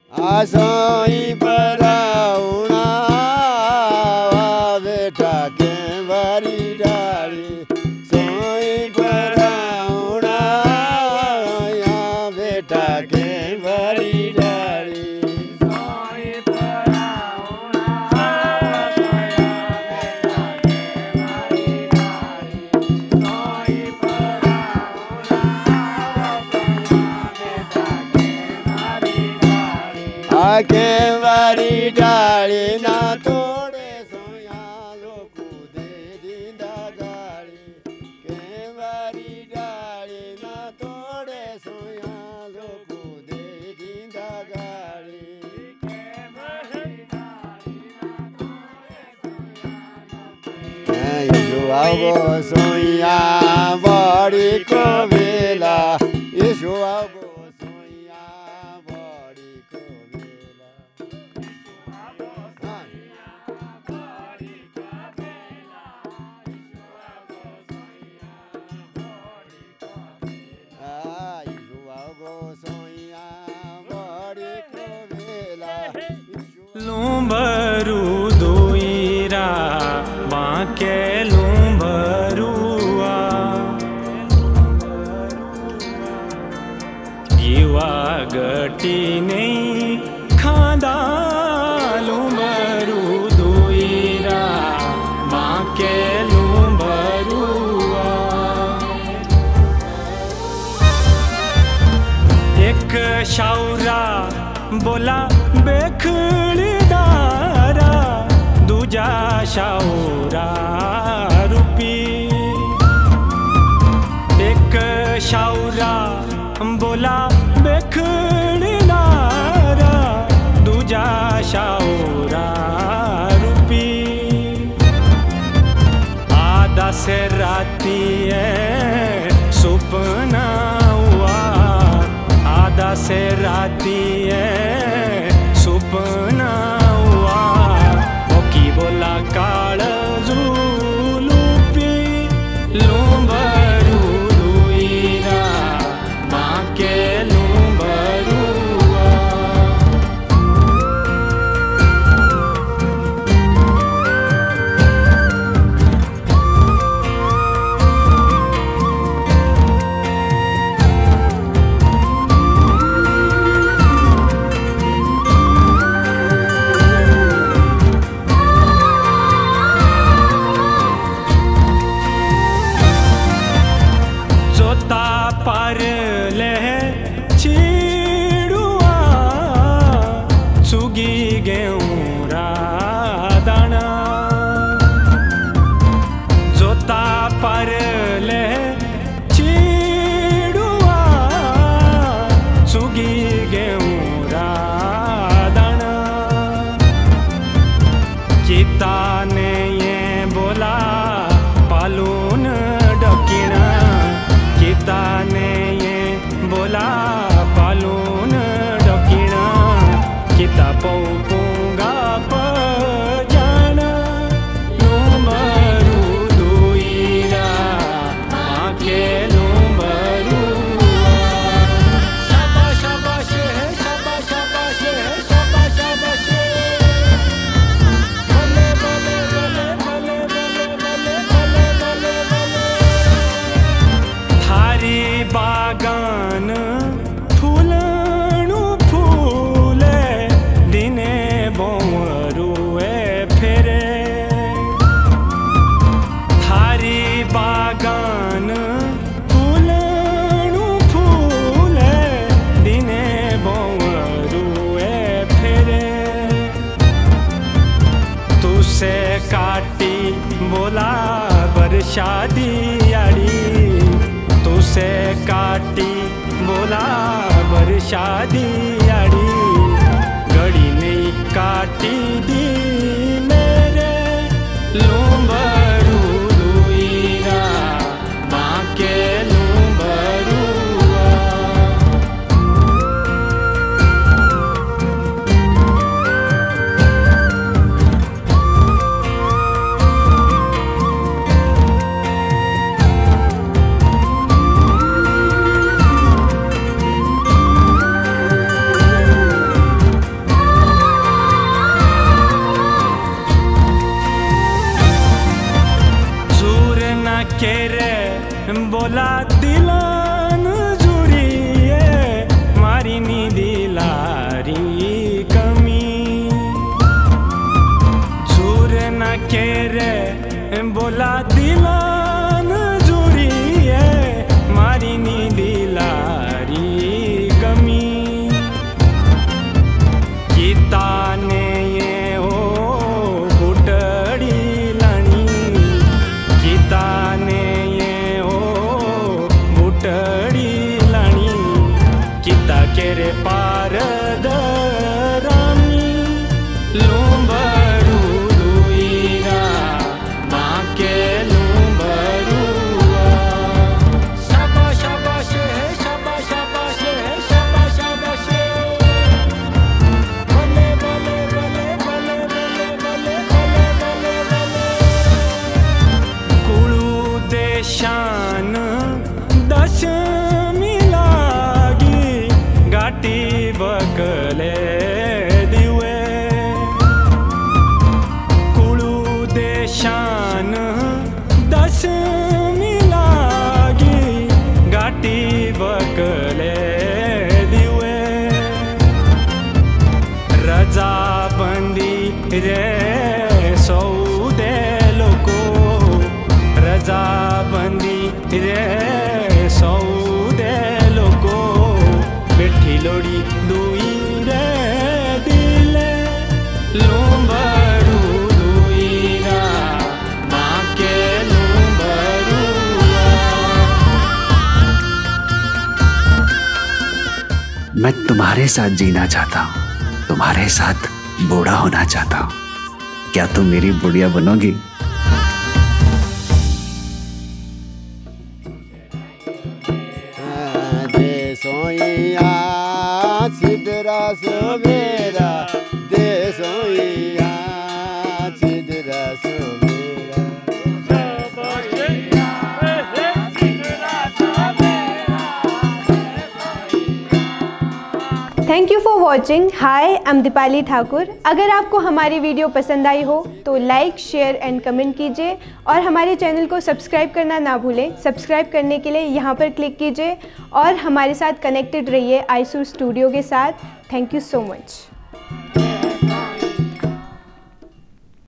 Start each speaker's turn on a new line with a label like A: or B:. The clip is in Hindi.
A: आसोई पराउणा बेटा के बारी डाली सोई पराउणा बेटा के बारी डाली सोई पराउणा के बारी डाली ना तोड़े सोया लोकू दे दीदा गाली के बारी डाली ना तोड़े सोया लोकू दे दीदा गाली के बारी डाली ना तोड़े सोया यीशु आओ सोया बड़ी को वेला यीशु आओ
B: लूंबरू दोईरा बाके लूंबरुआ युवा गटी नहीं खादा लूंबरू दोईरा बाके लूंबरुआ एक शाउरा बोला बेखड़ी दारा दूजा शाउरा रूपी एक शाउरा बोला बेखड़ी दारा दूजा शाउरा रूपी आधा से राती है सुपना हुआ आधा से राती है सुपना हुआ ओकी बोला काल जुलूपी लूंबरू दुईरा माँ के लूंबरुआ पर ले चिड़ुआ चुगी गेऊरा दाना जोता पर ले चिड़ुआ चुगी गेऊरा दाना चिता ने ये बोला पालून डकीना चिता ने ये बोला पालून डकीना चिता पौपूंगा पजाना लूंबरू दुईरा आके लूंबरुआ शाबाश शाबाश है शाबाश शाबाश है शाबाश शाबाश भले भले भले भले भले भले भले भले थारी बागान फूलणु फूले दिने बोरुए फेरे थारी बागान फूलणु फूले दिने बोरुए फेरे तुसे काटी बोला बरसादी आड़ी तुसे काटी बोला बरसादी आड़ी घड़ी नहीं काटी दी मेरे लूंबरू दुईरा माँ के लूंबरुआ
C: दिलान जुरिए मारी नी दिलारी कमी झूर ना के रे बोला दिलान जुरिए मारी नी दिलारी कमी गीता ने ये ओ बुटड़ी लानी गीता ने ये ओ बुटड़ी लानी गीता के रे पार दरामी लुंबरू दुईरा माँ के लुंबरुआ
B: शाबाश शाबाश है शाबाश शाबाश है शाबाश शाबाश है बले बले बले बले बले बले बले बले बले
C: कुळू देशान दशमी लागी गाठी बकले दिवे कुळू देशान दशमी लागी गाठी बकले दिवे रजा बंदी रे सौदे लोको रजा बंदी रे सौदे लोको बैठी लोड़ी दुई रे दिले लुंबरू दुईरा माँ के लुंबरुआ
D: मैं तुम्हारे साथ जीना चाहता हूँ, तुम्हारे साथ बूढ़ा होना चाहता हूँ। क्या तुम मेरी बुढ़िया बनोगी?
A: दे सोइया सिद्धरा सुबेरा दे सोइया सिद्धरा सुबेरा
E: thank you for watching. Hi, I am Deepali Thakur. अगर आपको हमारी वीडियो पसंद आई हो तो लाइक, शेयर एंड कमेंट कीजिए और हमारे चैनल को सब्सक्राइब करना ना भूलें। सब्सक्राइब करने के लिए यहाँ पर क्लिक कीजिए और हमारे साथ कनेक्टेड रहिए आईसुर स्टूडियो के साथ। Thank you so much.